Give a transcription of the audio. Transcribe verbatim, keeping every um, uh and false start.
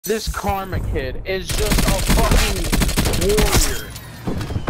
This Karma kid is just a fucking warrior.